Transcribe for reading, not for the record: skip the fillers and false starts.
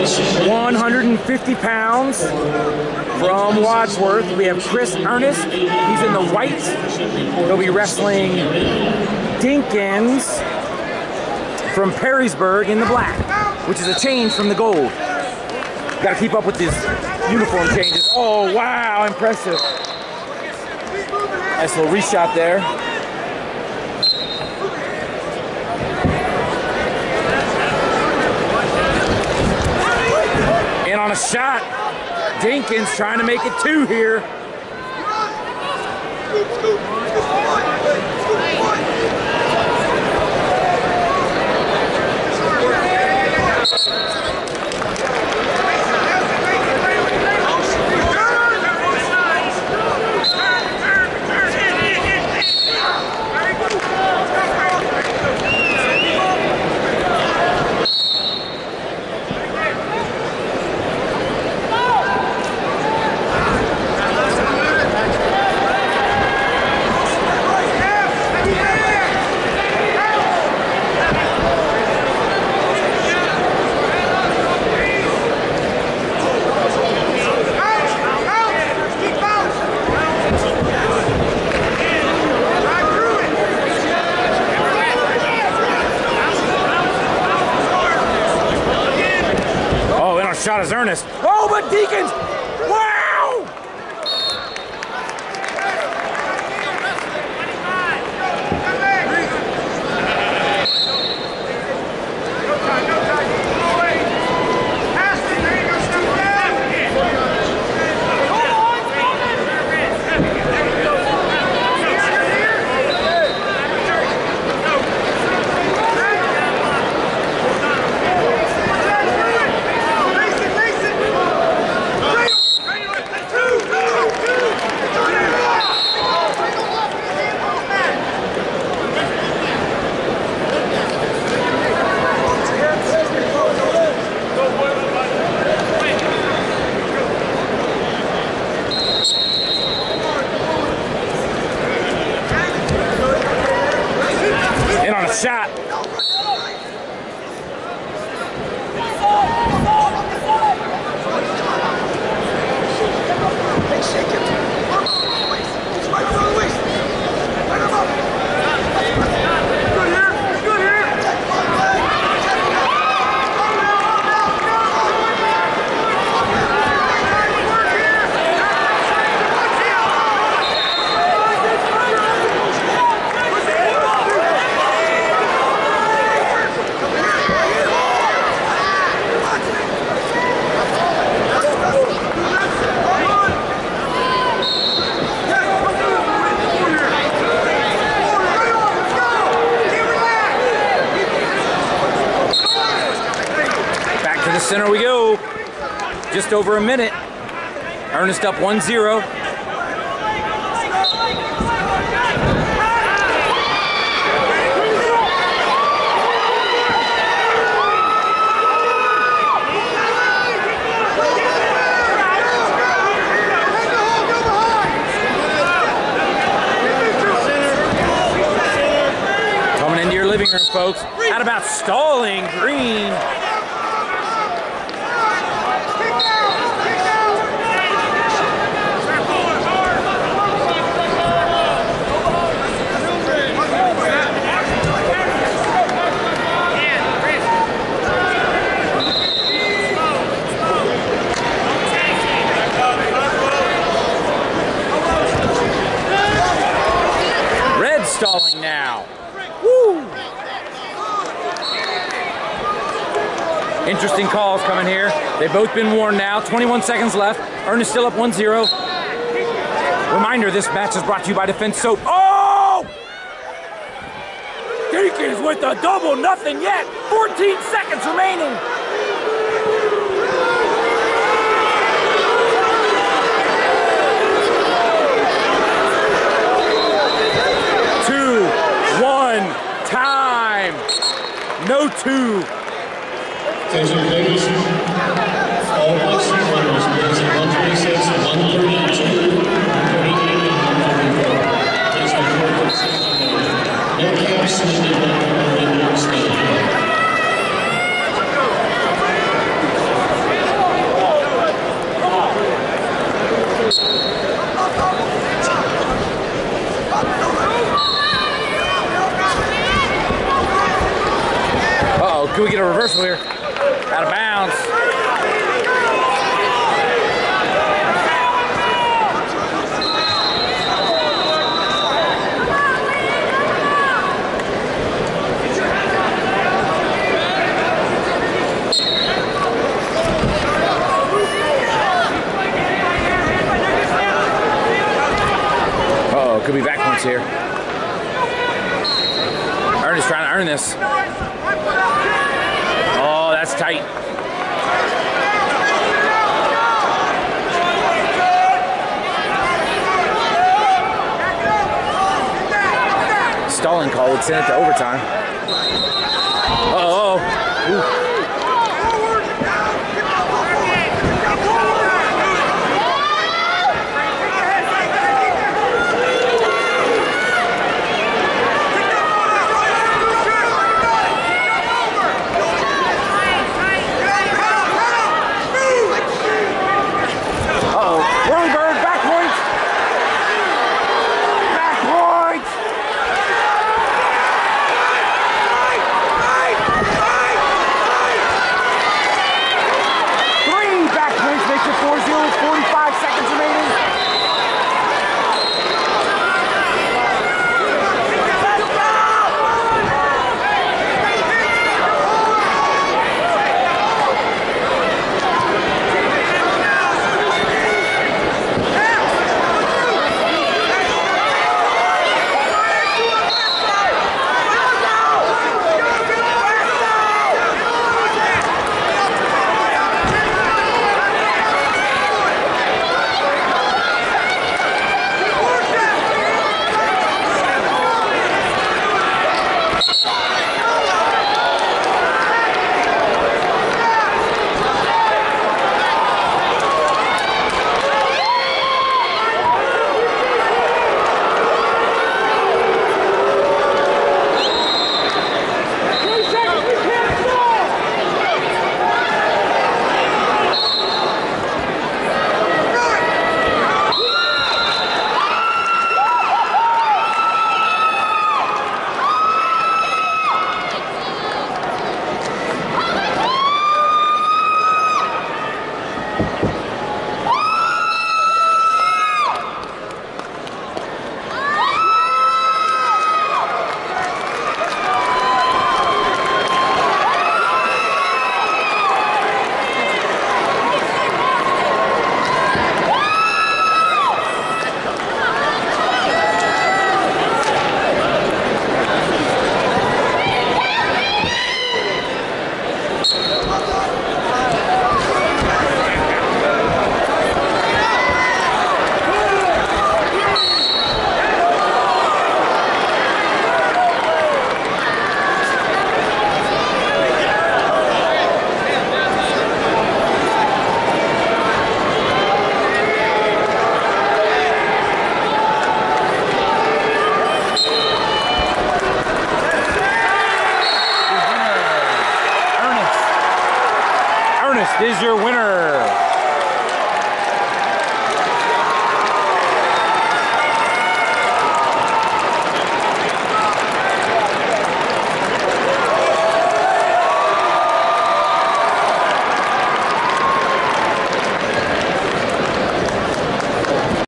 150 pounds from Wadsworth. We have Chris Ernest. He's in the white. He'll be wrestling Dinkins from Perrysburg in the black, which is a change from the gold. Got to keep up with these uniform changes. Oh, wow, impressive. Nice little reshot there. And on a shot, Dinkins trying to make it 2 here. Shot is Ernest. Oh, but Dinkins! Wow! Shot. Center we go. Just over a minute. Ernest up 1-0. Coming into your living room, folks. How about stalling Green? Stalling now. Woo! Interesting calls coming here. They've both been warned now. 21 seconds left. Ernest still up 1-0. Reminder, this match is brought to you by Defense Soap. Oh! Dinkins with the double, nothing yet. 14 seconds remaining. Time. No 2. Attention ladies, all boxing runners, because 126, 132, 138, and 134. Please report to the safety line. No caps needed by the New York State. can we get a reversal here? Out of bounds. Uh-oh, could be back points here. Ernest trying to earn this. Oh, that's tight. Stalling call would send it to overtime. Uh-oh. Ooh. Is your winner.